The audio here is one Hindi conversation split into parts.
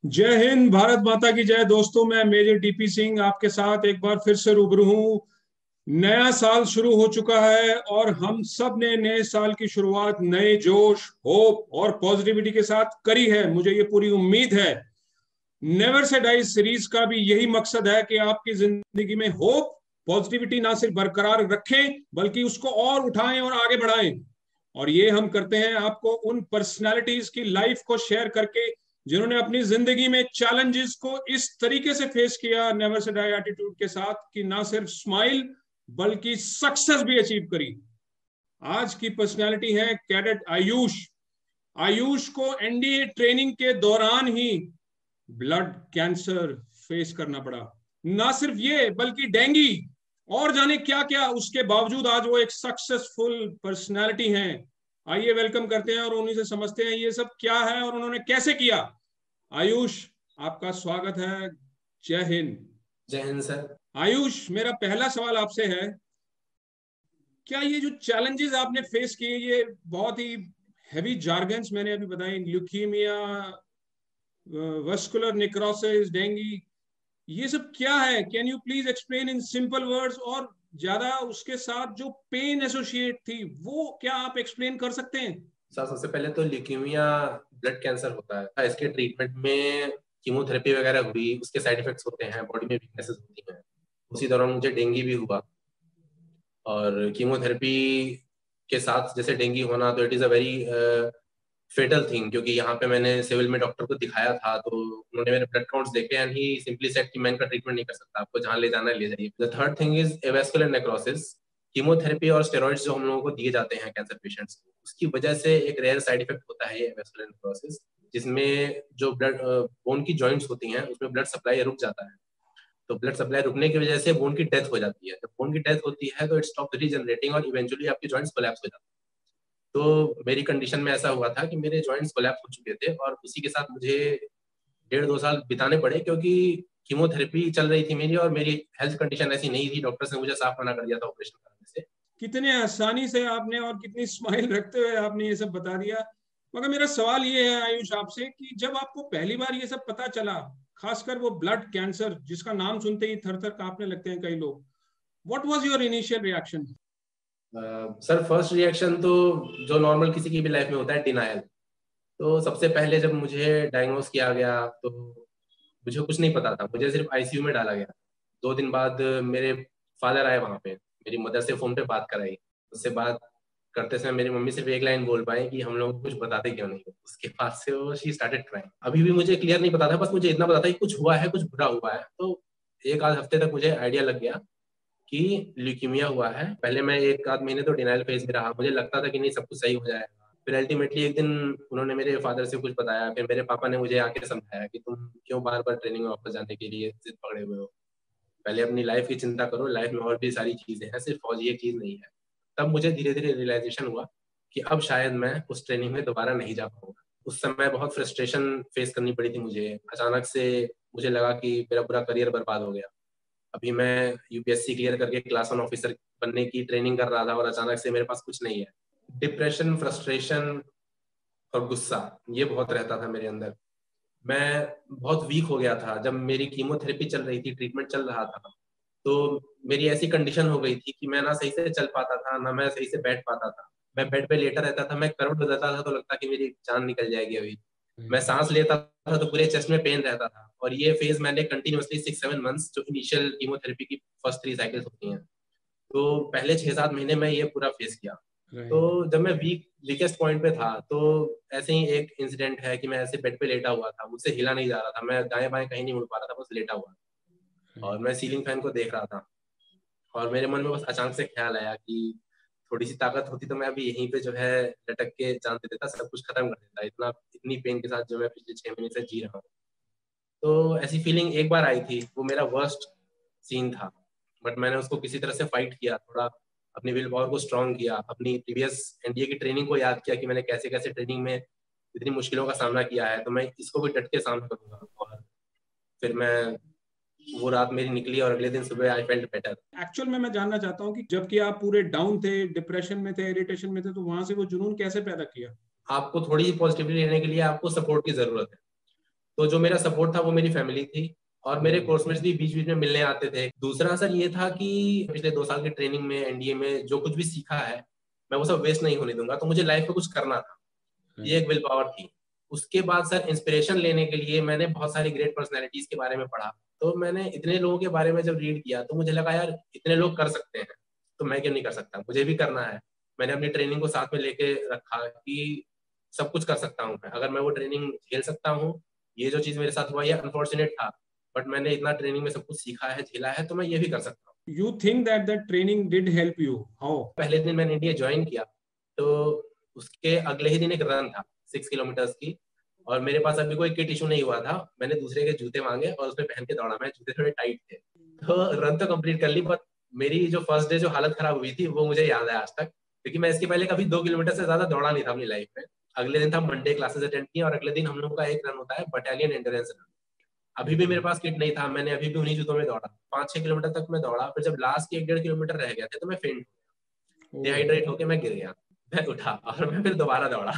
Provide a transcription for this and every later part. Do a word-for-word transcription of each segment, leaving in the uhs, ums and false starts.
जय हिंद, भारत माता की जय। दोस्तों, मैं मेजर डीपी सिंह आपके साथ एक बार फिर से रूबरू हूँ। नया साल शुरू हो चुका है और हम सब ने नए साल की शुरुआत नए जोश, होप और पॉजिटिविटी के साथ करी है। मुझे ये पूरी उम्मीद है नेवर से डाई सीरीज का भी यही मकसद है कि आपकी जिंदगी में होप, पॉजिटिविटी ना सिर्फ बरकरार रखें बल्कि उसको और उठाएं और आगे बढ़ाएं। और ये हम करते हैं आपको उन पर्सनालिटीज की लाइफ को शेयर करके जिन्होंने अपनी जिंदगी में चैलेंजेस को इस तरीके से फेस किया, नेवर से डाई एटीट्यूड के साथ, कि ना सिर्फ स्माइल बल्कि सक्सेस भी अचीव करी। आज की पर्सनालिटी है कैडेट आयुष। आयुष को एनडीए ट्रेनिंग के दौरान ही ब्लड कैंसर फेस करना पड़ा। ना सिर्फ ये बल्कि डेंगी और जाने क्या क्या, उसके बावजूद आज वो एक सक्सेसफुल पर्सनालिटी हैं। आइए वेलकम करते हैं और उन्हीं से समझते हैं ये सब क्या है और उन्होंने कैसे किया। आयुष, आपका स्वागत है। जय हिंद। जय हिंद सर। आयुष, मेरा पहला सवाल आपसे है, क्या ये जो चैलेंजेस आपने फेस किए, ये बहुत ही हैवी जार्गन्स मैंने अभी बताए, ल्यूकीमिया, वस्कुलर नेक्रोसिस, डेंगी, ये सब क्या है? Can you please explain in simple words? और ज्यादा उसके साथ जो पेन एसोसिएट थी वो क्या आप एक्सप्लेन कर सकते हैं? सर, सबसे पहले तो ल्यूकीमिया ब्लड कैंसर होता है। इसके ट्रीटमेंट में कीमोथेरेपी वगैरह हुई, उसके साइड इफेक्ट्स होते हैं, बॉडी में वीकनेसेस होती हैं। उसी दौरान मुझे डेंगी भी हुआ और कीमोथेरेपी के साथ जैसे डेंगी होना, तो it is a very fatal thing, क्योंकि यहाँ पे मैंने सिविल में डॉक्टर को दिखाया था, तो उन्होंने मेरे ब्लड काउंट्स देखे एंड ही सिंपली सेड कि मैं इनका ट्रीटमेंट नहीं कर सकता, आपको जहाँ ले जाना है ले जाइए। The third thing is avascular necrosis. Chemotherapy और स्टेरॉइड्स जो हम लोगों को दिए जाते हैं कैंसर पेशेंट्स को, उसकी वजह से एक रेयर साइड इफेक्ट होता है ये एवास्कुलर नेक्रोसिस, जिसमें जो ब्लड बोन की जॉइंट्स होती हैं उसमें ब्लड सप्लाई रुक जाता है। तो ब्लड सप्लाई रुकने की वजह से बोन की डेथ हो जाती है। जब बोन की डेथ होती है तो इट स्टॉप रीजनरेटिंग और इवेंचुअली आपकी जॉइंट्स कोलैप्स हो जाती है। तो मेरी कंडीशन में ऐसा हुआ था कि मेरे जॉइंट्स कोलैप्स हो चुके थे और उसी के साथ मुझे डेढ़ दो साल बिताने पड़े, क्योंकि कीमोथेरेपी चल रही थी मेरी और मेरी हेल्थ कंडीशन ऐसी नहीं थी। डॉक्टर्स ने मुझे साफ मना कर दिया था ऑपरेशन कराने से। कितने आसानी से आपने और कितनी स्माइल रखते हुए आपने ये सब बता दिया। मगर मेरा सवाल ये है आयुष आपसे कि जब आपको पहली बार ये सब पता चला, खासकर वो ब्लड कैंसर जिसका नाम सुनते ही थर थर कांपने लगते हैं कई लोग, what was your initial reaction? Sir, first reaction तो जो नॉर्मल किसी की भी लाइफ में होता है, डिनायल। तो सबसे पहले जब मुझे डायग्नोस किया गया तो मुझे कुछ नहीं पता था, मुझे सिर्फ आईसीयू में डाला गया। दो दिन बाद मेरे फादर आए वहाँ पे, मेरी मदर से फोन पे बात कराई। उससे बात करते समय मेरी मम्मी सिर्फ एक लाइन बोल पाई कि हम लोग कुछ बताते क्यों नहीं हो। उसके बाद से वो शी स्टार्टेड क्राइंग। अभी भी मुझे क्लियर नहीं पता था, बस मुझे इतना पता था कि कुछ हुआ है, कुछ बुरा हुआ है। तो एक आध हफ्ते तक मुझे आइडिया लग गया कि ल्यूकीमिया हुआ है। पहले मैं एक आध महीने तो डिनाइल फेज में रहा, मुझे लगता था कि नहीं सब कुछ सही हो जाएगा। फिर अल्टीमेटली एक दिन उन्होंने मेरे फादर से कुछ बताया, फिर मेरे पापा ने मुझे आके समझाया कि तुम क्यों बार बार ट्रेनिंग में वापस जाने के लिए जिद पकड़े हुए हो, पहले अपनी लाइफ की चिंता करो, लाइफ में और भी सारी चीजें हैं, सिर्फ फौज ये चीज नहीं है। तब मुझे धीरे धीरे रियलाइजेशन हुआ कि अब शायद मैं उस ट्रेनिंग में दोबारा नहीं जा पाऊंगा। उस समय बहुत फ्रस्ट्रेशन फेस करनी पड़ी थी मुझे। अचानक से मुझे लगा कि मेरा पूरा करियर बर्बाद हो गया। अभी मैं यूपीएससी क्लियर करके क्लास वन ऑफिसर बनने की ट्रेनिंग कर रहा था और अचानक से मेरे पास कुछ नहीं है। डिप्रेशन, फ्रस्ट्रेशन और गुस्सा, ये बहुत रहता था मेरे अंदर। मैं बहुत वीक हो गया था। जब मेरी कीमोथेरेपी चल रही थी, ट्रीटमेंट चल रहा था, तो मेरी ऐसी कंडीशन हो गई थी कि मैं ना सही से चल पाता था, ना मैं सही से बैठ पाता था। मैं बेड पे लेटा रहता था, मैं करवट बदलता था तो लगता कि मेरी जान निकल जाएगी अभी। मैं सांस लेता था तो पूरे चेस्ट में पेन रहता था। और ये फेज मैंने कंटिन्यूअसली सिक्स सेवन मंथ्स, जो इनिशियल कीमोथेरेपी की फर्स्ट थ्री साइकिल्स होती हैं, तो पहले छह सात महीने में ये पूरा फेस किया। तो जब मैं वीक वीकेस्ट पॉइंट पे था, तो ऐसे ही एक इंसिडेंट है कि मैं ऐसे बेड पे लेटा हुआ था, मुझसे हिला नहीं जा रहा था, मैं दाएं बाएं कहीं नहीं मुड़ पा रहा था, बस लेटा हुआ। और मैं सीलिंग फैन को देख रहा था और मेरे मन में बस अचानक से ख्याल आया कि थोड़ी सी ताकत होती तो मैं अभी यहीं पे जो है लटक के जान दे देता, सब कुछ खत्म कर देता। इतना इतनी पेन के साथ जो मैं पिछले छह महीने से जी रहा हूँ। तो ऐसी फीलिंग एक बार आई थी, वो मेरा वर्स्ट सीन था, बट मैंने उसको किसी तरह से फाइट किया, थोड़ा अपनी विल पावर को स्ट्रॉन्ग किया, अपनी प्रीवियस एनडीए की ट्रेनिंग को याद किया कि मैंने कैसे कैसे ट्रेनिंग में इतनी मुश्किलों का सामना किया है, तो मैं इसको भी डट के सामना करूंगा। और फिर मैं, वो रात मेरी निकली और अगले दिन सुबह आई फेल्ट बेटर। एक्चुअल में मैं जानना चाहता हूँ कि जबकि आप पूरे डाउन थे, डिप्रेशन में थे, इरिटेशन में थे, तो वहां से वो जुनून कैसे पैदा किया? आपको थोड़ी सी पॉजिटिविटी लेने के लिए आपको सपोर्ट की जरूरत है। तो जो मेरा सपोर्ट था वो मेरी फैमिली थी, और मेरे कोर्समेट्स भी बीच बीच में मिलने आते थे। दूसरा असर ये था कि पिछले दो साल की ट्रेनिंग में एनडीए में जो कुछ भी सीखा है मैं वो सब वेस्ट नहीं होने दूंगा, तो मुझे लाइफ में कुछ करना था, ये एक विल पावर थी। उसके बाद सर इंस्पिरेशन लेने के लिए मैंने बहुत सारी ग्रेट पर्सनैलिटीज के बारे में पढ़ा। तो मैंने इतने लोगों के बारे में जब रीड किया तो मुझे लगा यार इतने लोग कर सकते हैं तो मैं क्यों नहीं कर सकता, मुझे भी करना है। मैंने अपनी ट्रेनिंग को साथ में लेके रखा कि सब कुछ कर सकता हूँ मैं, अगर मैं वो ट्रेनिंग झेल सकता हूँ। ये जो चीज मेरे साथ हुआ ये अनफॉर्चुनेट था, बट मैंने इतना ट्रेनिंग में सब कुछ सीखा है, झेला है, तो मैं ये भी कर सकता हूँ। You think that that training did help you? How? पहले दिन मैंने इंडिया ज्वाइन किया तो उसके अगले ही दिन एक रन था सिक्स किलोमीटर्स की, और मेरे पास अभी कोई किट इशू नहीं हुआ था। मैंने दूसरे के जूते मांगे और उसमें पहन के दौड़ा। मैं जूते थोड़े टाइट थे, तो रन तो कंप्लीट कर ली, बट मेरी जो फर्स्ट डे जो हालत खराब हुई थी वो मुझे याद है आज तक, क्योंकि मैं इसके पहले कभी दो किलोमीटर से ज्यादा दौड़ा नहीं था अपनी लाइफ में। अगले दिन था मंडे, क्लासेस अटेंड की, और अगले दिन हम लोगों का एक रन होता है बटालियन एंड्योरेंस रन। अभी भी मेरे पास किट नहीं था, मैंने अभी भी उन्हीं जूतों में दौड़ा। पांच छह किलोमीटर तक मैं दौड़ा, फिर जब लास्ट के एक डेढ़ किलोमीटर रह गया था तो मैं फेंट डिहाइड्रेट होके मैं गिर गया। मैं उठा और मैं फिर दोबारा दौड़ा।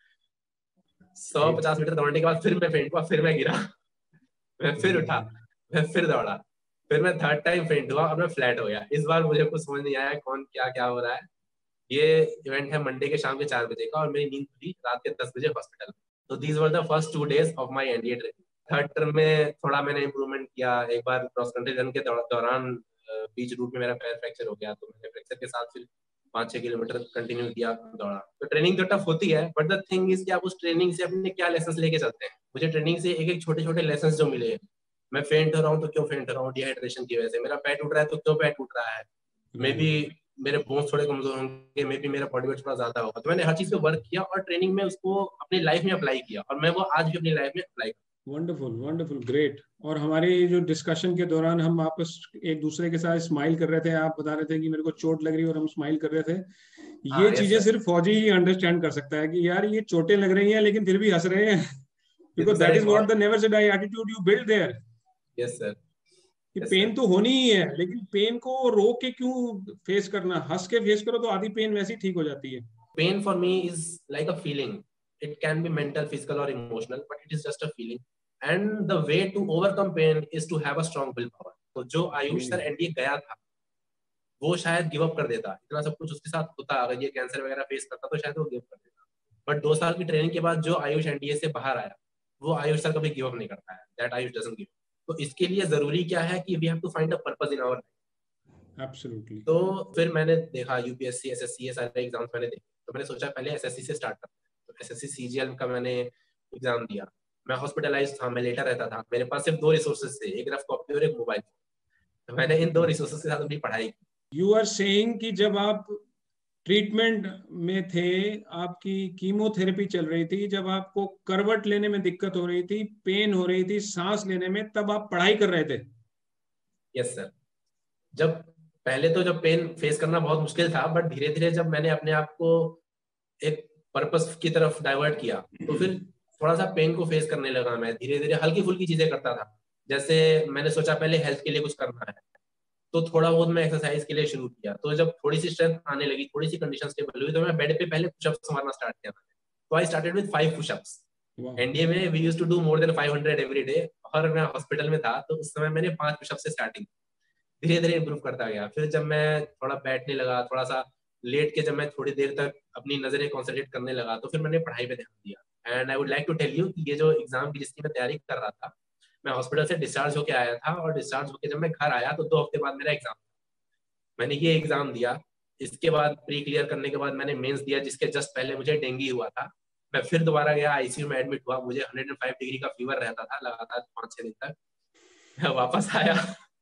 सौ पचास मीटर दौड़ने के बाद फिर मैं फेंट हुआ, फिर मैं गिरा, मैं फिर उठा, मैं फिर दौड़ा, फिर मैं थर्ड टाइम फेंट हुआ और मैं फ्लैट हो गया। इस बार मुझे कुछ समझ नहीं आया कौन क्या क्या हो रहा है। ये इवेंट है मंडे के शाम के चार बजे का और मेरी नींद खुली रात के दस बजे हॉस्पिटल। तो these were the first two days of my NDA training. Third term में थोड़ा मैंने इंप्रूवमेंट किया। एक बार क्रॉस कंट्री रन के दौरान बीच रूट में मेरा पैर फ्रैक्चर हो गया, तो मैंने फ्रैक्चर के साथ फिर पाँच छह किलोमीटर कंटिन्यू किया दौड़ा। तो ट्रेनिंग तो टफ होती है, बट द थिंग इज कि आप उस ट्रेनिंग से अपने क्या लेसन लेके चलते हैं। मुझे ट्रेनिंग से एक एक छोटे छोटे लेसन जो मिले, मैं फेंट हो रहा हूँ तो क्यों फेंट हो रहा हूँ, डिहाइड्रेशन की वजह से। मेरा पैर टूट रहा है तो क्यों पैर टूट रहा है, मे बी मेरे बोन्स थोड़े कमजोर होंगे, मे बी मेरा बॉडी वेट थोड़ा ज्यादा होगा। तो मैंने हर चीज पे वर्क किया और ट्रेनिंग में उसको अपनी लाइफ में अप्लाई किया, और मैं वो आज भी अपनी लाइफ में अप्लाई करता हूं। Wonderful, wonderful, great. और हमारे जो डिस्कशन के दौरान हम आपस एक दूसरे के साथ स्माइल कर रहे थे, आप बता रहे थे कि मेरे को चोट लग रही है और हम स्माइल कर रहे थे। ये चीजें सिर्फ फौजी ही अंडरस्टैंड कर सकता है कि यार ये चोटें लग रही हैं लेकिन फिर भी हंस रहे हैं, because that is what the never say die attitude you build there. Yes sir. कि पेन तो होनी ही है, लेकिन पेन को रोक के क्यों फेस करना, हंस के फेस करो तो आधी पेन वैसे ही ठीक हो जाती है। Pain for me is like a feeling, it can be mental, physical और emotional, but it is just a feeling, and the way to overcome pain is to have a strong will power. तो जो आयुष सर एनडीए गया था वो शायद गिव अप कर देता, इतना सब कुछ उसके साथ होता, अगर ये कैंसर वगैरह फेस करता तो शायद वो गिव अप कर देता। बट दो साल की ट्रेनिंग के बाद जो आयुष एनडीए से बाहर आया वो आयुष सर कभी गिव अप नहीं करता है। That Ayush doesn't give. तो इसके लिए जरूरी क्या है कि we have to find a purpose in our life. Absolutely. तो फिर मैंने देखा यूपीएससी, एसएससी, ये सारे एग्जाम्स मैंने देखे, तो मैंने सोचा पहले एसएससी से स्टार्ट करते हैं। तो एसएससी सीजीएल का मैंने एग्जाम दिया। मैं हॉस्पिटलाइज था, मैं लेटर रहता था, मेरे पास सिर्फ दो रिसोर्सेज थे, एक रफ कॉपी और एक मोबाइल। तो मैंने इन दो रिसोर्सेज के साथ अपनी पढ़ाई की। यू आर सेइंग कि जब आप ट्रीटमेंट में थे, आपकी कीमोथेरेपी चल रही थी, जब आपको करवट लेने में दिक्कत हो रही थी, पेन हो रही थी सांस लेने में, तब आप पढ़ाई कर रहे थे? Yes sir. जब पहले तो जब पेन फेस करना बहुत मुश्किल था, बट धीरे धीरे जब मैंने अपने आप को एक पर्पस की तरफ डाइवर्ट किया तो फिर थोड़ा सा पेन को फेस करने लगा। मैं धीरे धीरे हल्की फुल्की चीजें करता था। जैसे मैंने सोचा पहले हेल्थ के लिए कुछ करना है, तो थोड़ा बहुत मैं एक्सरसाइज के लिए शुरू किया। तो जब थोड़ी सी स्ट्रेंथ आने लगी, थोड़ी सी कंडीशन स्टेबल हुई, तो मैं बेड पे पहले पुशअप्स मारना स्टार्ट किया। तो I started with five pushups. NDA में we used to do more than five hundred every day, और मैं हॉस्पिटल में था तो उस समय मैंने पांच पुशअप से स्टार्टिंग, धीरे धीरे इंप्रूव करता गया। फिर जब मैं थोड़ा बैठने लगा, थोड़ा सा लेट के जब मैं थोड़ी देर तक अपनी नजरें कॉन्सेंट्रेट करने लगा, तो फिर मैंने पढ़ाई पे ध्यान दिया। And I would like to tell you कि ये जो एग्जाम की जिसकी मैं तैयारी कर रहा था, मैं हॉस्पिटल से डिस्चार्ज होके आया था, और डिस्चार्ज होके जब मैं घर आया तो दो हफ्ते बाद मेरा एग्जाम था। मैंने ये एग्जाम दिया, इसके बाद प्री क्लियर करने के बाद मैंने मेंस दिया, जिसके जस्ट पहले मुझे डेंगू हुआ था। मैं फिर दोबारा गया, आईसीयू में एडमिट हुआ, मुझे वन ओ फाइव डिग्री का फीवर रहता था लगातार पाँच छह दिन तक। मैं वापस आया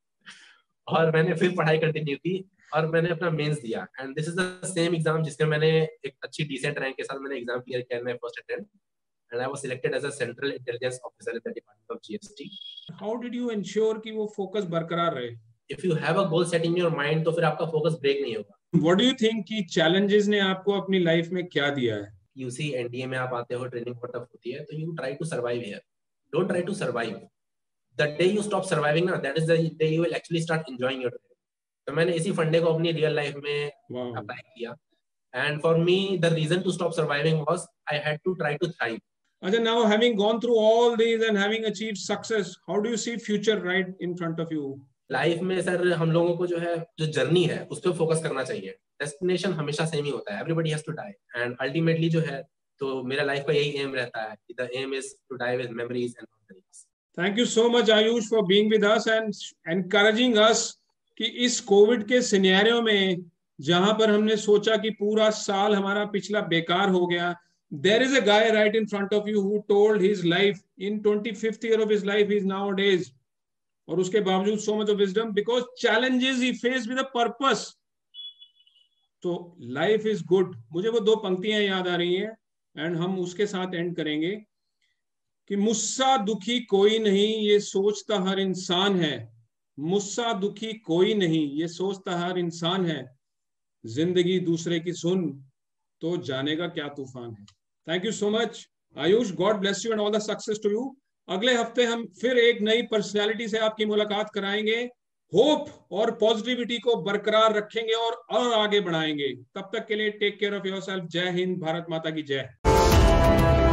और मैंने फिर पढ़ाई कंटिन्यू की, और मैंने अपना मेंस दिया। And this is the same exam जिसमें मैंने एक अच्छी डिसेंट रैंक के साथ मैंने एग्जाम क्लियर किया in my first attempt, and I was selected as a central intelligence officer in the department of GST. How did you ensure कि वो फोकस बरकरार रहे? If you have a goal set in your mind, तो फिर आपका फोकस ब्रेक नहीं होगा। व्हाट डू यू थिंक कि चैलेंजेस ने आपको अपनी लाइफ में क्या दिया है? यू सी एनडीए में आप आते हो, ट्रेनिंग बहुत टफ होती है, तो you try to survive here, don't try to survive. The day you stop surviving ना, that is the day you will actually start enjoying your training. तो मैंने इसी फंडे को अपनी रियल लाइफ में अप्लाई किया। And for me the reason to stop surviving was I had to try to thrive. अच्छा, now having gone through all these and having achieved success, how do you see future right in front of you? Life में सर हम लोगों को जो है जो जर्नी है उस पर फोकस करना चाहिए. डेस्टिनेशन हमेशा सेम ही होता है. Everybody has to die and ultimately जो है तो मेरा लाइफ का यही एम रहता है. The aim is to die with memories and dreams. Thank you so much Ayush for being with us and encouraging us कि इस कोविड के सिनेरियो में जहां पर हमने सोचा कि पूरा साल हमारा पिछला बेकार हो गया, there is a guy right in front of you who told his life in twenty-fifth year of his life he is nowadays, और उसके बावजूद so much of wisdom because challenges he faced with a purpose. तो life is good. मुझे वो दो पंक्तियां याद आ रही हैं एंड हम उसके साथ एंड करेंगे कि मुझसा दुखी कोई नहीं ये सोचता हर इंसान है. मुझसा दुखी कोई नहीं ये सोचता हर इंसान है. जिंदगी दूसरे की सुन तो जानेगा क्या तूफान है. Thank you so much Ayush. God bless you and all the success to you. अगले हफ्ते हम फिर एक नई पर्सनैलिटी से आपकी मुलाकात कराएंगे. होप और पॉजिटिविटी को बरकरार रखेंगे और और आगे बढ़ाएंगे. तब तक के लिए टेक केयर ऑफ योरसेल्फ. जय हिंद. भारत माता की जय.